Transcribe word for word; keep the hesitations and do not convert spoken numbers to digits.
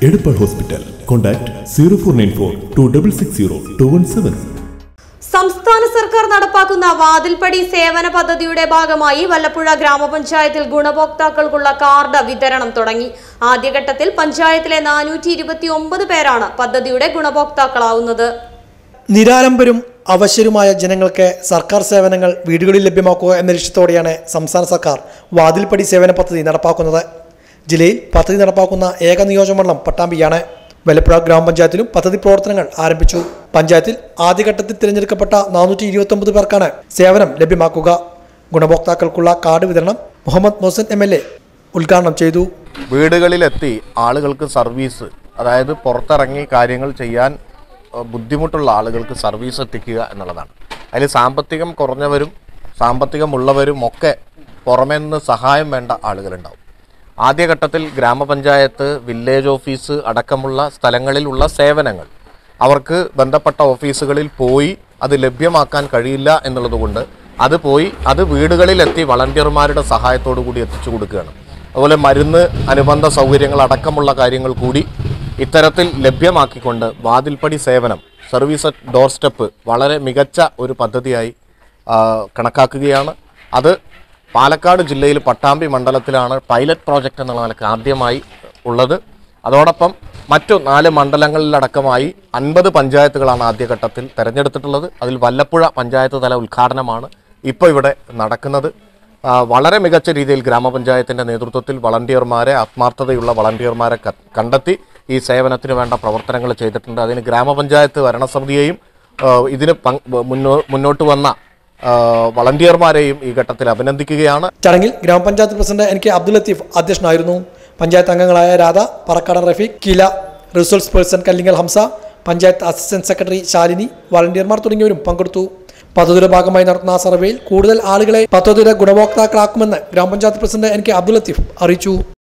Edapal Hospital. Contact zero four nine four two six six zero two one seven. സംസ്ഥാന സർക്കാർ നടപ്പാക്കുന്ന വാതിൽപ്പടി സേവന പദ്ധതിയുടെ ഭാഗമായി വല്ലപ്പുഴ ഗ്രാമപഞ്ചായത്തിൽ ഗുണഭോക്താക്കൾക്കുള്ള കാർഡ് വിതരണം തുടങ്ങി. ആദ്യഘട്ടത്തിൽ പഞ്ചായത്തിലെ നാനൂറ്റി ഇരുപത്തി ഒമ്പത് പേരാണ് പദ്ധതിയുടെ ഗുണഭോക്താക്കളാവുന്നത്. നിരാലംബരും അവശരുമായ ജനങ്ങൾക്ക് സർക്കാർ സേവനങ്ങൾ വീടുകളിൽ ലഭ്യമാക്കുക എന്ന ലക്ഷ്യത്തോടെയാണ് സംസ്ഥാന സർക്കാർ വാതിൽപ്പടി സേവന പദ്ധതി നടപ്പാക്കുന്നത്. ജില്ലയിൽ പദ്ധതി നടപ്പാക്കുന്ന ഏക നിയോജകമണ്ഡലം പട്ടാമ്പിയാണ്. വല്ലപ്പുഴ ഗ്രാമപഞ്ചായത്തിലും പദ്ധതി പ്രവർത്തനങ്ങൾ ആരംഭിച്ചു. പഞ്ചായത്തിൽ ആദ്യഘട്ടത്തിൽ തിരഞ്ഞെടുക്കപ്പെട്ട നാനൂറ്റി ഇരുപത്തി ഒമ്പത് പേർക്കാണ് സേവനം ലഭ്യമാക്കുക. ഗുണഭോക്താക്കൾക്കുള്ള കാർഡ് വിതരണം Muhammad Mohsin M L A ഉദ്ഘാടനം ചെയ്തു. വീടുകളിലെത്തി ആളുകൾക്ക് സർവീസ്, അതായത് പുറത്തിറങ്ങി കാര്യങ്ങൾ ചെയ്യാൻ ബുദ്ധിമുട്ടുള്ള ആളുകൾക്ക് സർവീസ് എത്തിക്കുക എന്നുള്ളതാണ്. അതിൽ സാമ്പത്തികം കുറഞ്ഞവരും സാമ്പത്തികമുള്ളവരും ഒക്കെ പുറമേ നിന്ന് സഹായം വേണ്ട ആളുകളുണ്ടാവും. ആദ്യഘട്ടത്തിൽ ഗ്രാമപഞ്ചായത്ത്, വില്ലേജ് ഓഫീസ് അടക്കമുള്ള സ്ഥലങ്ങളിലുള്ള സേവനങ്ങൾ അവർക്ക് ബന്ധപ്പെട്ട ഓഫീസുകളിൽ പോയി അത് ലഭ്യമാക്കാൻ കഴിയില്ല എന്നുള്ളതുകൊണ്ട് അത് പോയി അത് വീടുകളിലെത്തി വളണ്ടിയർമാരുടെ സഹായത്തോടു കൂടി എത്തിച്ചു കൊടുക്കുകയാണ്. അതുപോലെ മരുന്ന്, അനുബന്ധ സൗകര്യങ്ങൾ അടക്കമുള്ള കാര്യങ്ങൾ കൂടി ഇത്തരത്തിൽ ലഭ്യമാക്കിക്കൊണ്ട് വാതിൽപ്പടി സേവനം, സർവീസ് അറ്റ് ഡോർ സ്റ്റെപ്പ് വളരെ മികച്ച ഒരു പദ്ധതിയായി കണക്കാക്കുകയാണ്. അത് പാലക്കാട് ജില്ലയിൽ പട്ടാമ്പി മണ്ഡലത്തിലാണ് പൈലറ്റ് പ്രോജക്റ്റ് എന്നുള്ള നിലക്ക് ആദ്യമായി ഉള്ളത്. അതോടൊപ്പം മറ്റു നാല് മണ്ഡലങ്ങളിലടക്കമായി അൻപത് പഞ്ചായത്തുകളാണ് ആദ്യഘട്ടത്തിൽ തിരഞ്ഞെടുത്തിട്ടുള്ളത്. അതിൽ വല്ലപ്പുഴ പഞ്ചായത്ത് തല ഉദ്ഘാടനമാണ് ഇപ്പോൾ ഇവിടെ നടക്കുന്നത്. വളരെ മികച്ച രീതിയിൽ ഗ്രാമപഞ്ചായത്തിൻ്റെ നേതൃത്വത്തിൽ വളണ്ടിയർമാരെ, ആത്മാർത്ഥതയുള്ള വളണ്ടിയർമാരെ കണ്ടെത്തി ഈ സേവനത്തിന് വേണ്ട പ്രവർത്തനങ്ങൾ ചെയ്തിട്ടുണ്ട്. അതിന് ഗ്രാമപഞ്ചായത്ത് ഭരണസമിതിയെയും ഇതിന് മുന്നോട്ട് വന്ന വളണ്ടിയർമാരെയും ഈ ഘട്ടത്തിൽ അഭിനന്ദിക്കുകയാണ്. ചടങ്ങിൽ ഗ്രാമപഞ്ചായത്ത് president N K Abdul Latheef അധ്യക്ഷനായിരുന്നു. പഞ്ചായത്ത് അംഗങ്ങളായ Radha, Parakkadan Rafeeq, Kila, resource person Kallingal Hamza, panchayat assistant secretary Shalini, വളണ്ടിയർമാർ തുടങ്ങിയവരും പങ്കെടുത്തു. പദ്ധതിയുടെ ഭാഗമായി നടത്തുന്ന സർവേയിൽ കൂടുതൽ ആളുകളെ പദ്ധതിയുടെ ഗുണഭോക്താക്കളാക്കുമെന്ന് ഗ്രാമപഞ്ചായത്ത് president N K Abdul Latheef അറിയിച്ചു.